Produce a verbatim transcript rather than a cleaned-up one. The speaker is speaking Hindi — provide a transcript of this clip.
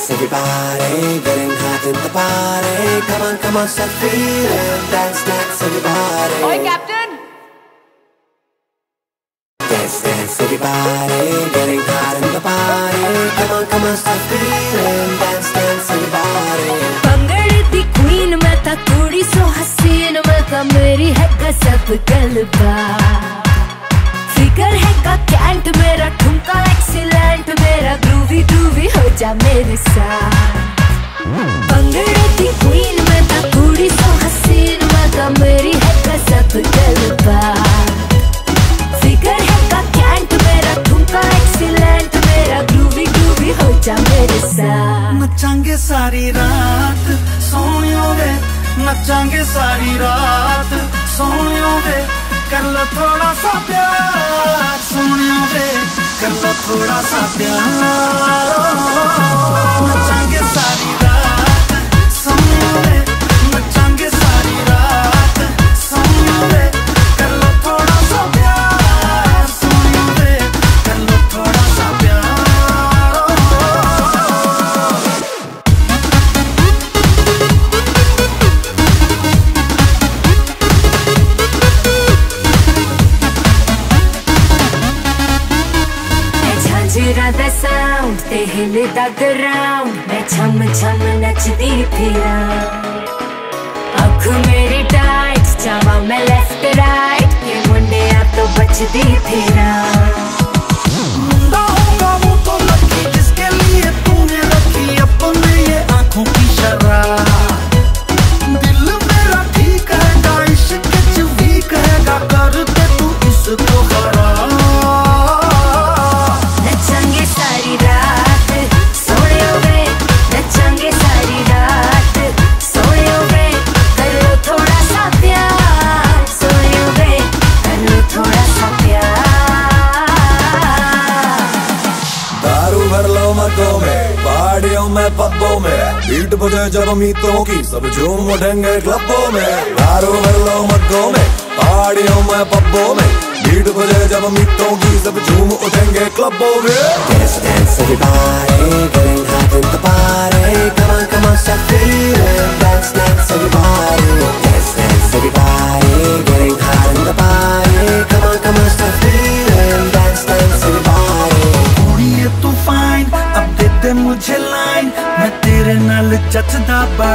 everybody, getting hot in the party. Come on, come on, start feeling. Dance, dance, everybody. Oi, Captain! Dance, dance, everybody, getting hot in the party. Come on, come on, start feeling. Dance, dance, everybody. भंगड़े the queen मैं था थोड़ी सो हसीन मैं था मेरी है गजब गलबा फिगर है का कैंट मेरा ठुमका एक्सीलेंट मेरा ग्रूवी ग्रूवी हो जा मेरे साथ भंगड़े दी क्वीन मैं था थोड़ी सो हसीन मैं था मेरी है गजब गलबा फिगर है का कैंट मेरा ठुमका एक्सीलेंट मेरा ग्रूवी ग्रूवी हो जा मेरे साथ नचांगे सारी रात सोनियो वे नचांगे सारी रात सोनियो वे कर लो थोड़ा सा प्यार सोनियो वे कर लो थोड़ा सा प्यार नचांगे सारी रात सोनियो वे नचांगे सारी रात सोनियो वे कर लो थोड़ा सा प्यार सोनियो वे कर लो थोड़ा सा प्यार झांझरा दा साउंड ते हिलदा ग्राउंड मैं छम छम नचदी फिरा अख मेरी टाइट जावा मैं लेफ्ट राइट ये मुंडिया तो बचदी फिरा मुंडा होगा वो तो लकी जिसके लिए तूने रखी अपने ये आंखों की शराब दिल मेरा ठीक है इश्क च वीक है कर दे तू इसको खराब नचांगे सारी रात सोने वे नचांगे सारी रात सोने वे कर लो थोड़ा सा प्यार सोने वे कर लो थोड़ा सा प्यार दारू भर लो मर्दों में पहाड़ियों में पब्बों में बीट बजे जब मीतों की सब झूम उठेंगे क्लबों में दारू भर लो मर्दों में पहाड़ियों में पब्बों में बीट बजे जब मीतों की सब झूम उठेंगे क्लबों में Dance, dance, everybody, getting hot in the party. Come on, come on, start feeling. Dance, dance, everybody. Dance, dance, everybody, getting hot in the party. Come on, come on, start feeling. Dance, dance, everybody. कुड़िए तू फाइन अब दे दे मुझे लाइन मैं तेरे नाल जचदा